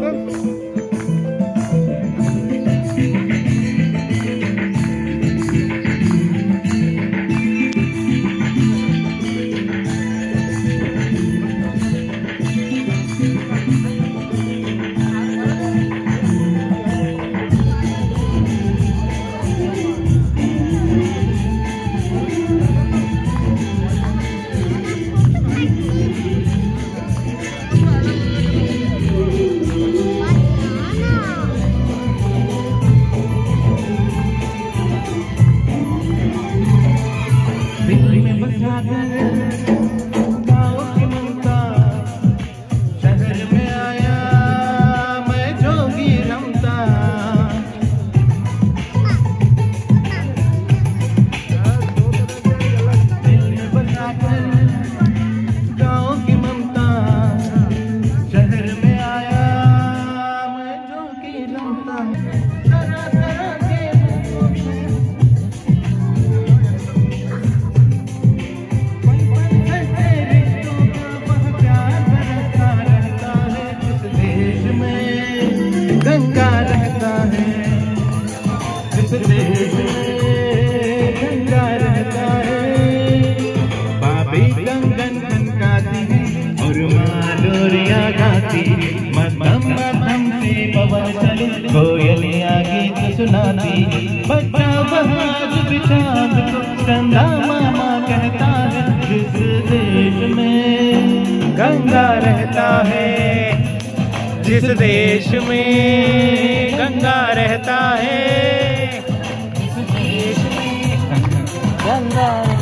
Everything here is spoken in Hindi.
गंगा रहता है जिस देश में गंगा रहता है। बाबी कंगन खनकाती और मालोरिया गाती, मध्यम मध्यम से पवन चले कोयलियां गीत सुनाती। बच्चा बहार चांद को चंदा मामा कहता है, जिस देश में गंगा रहता है, जिस देश में गंगा रहता है, जिस देश में गंगा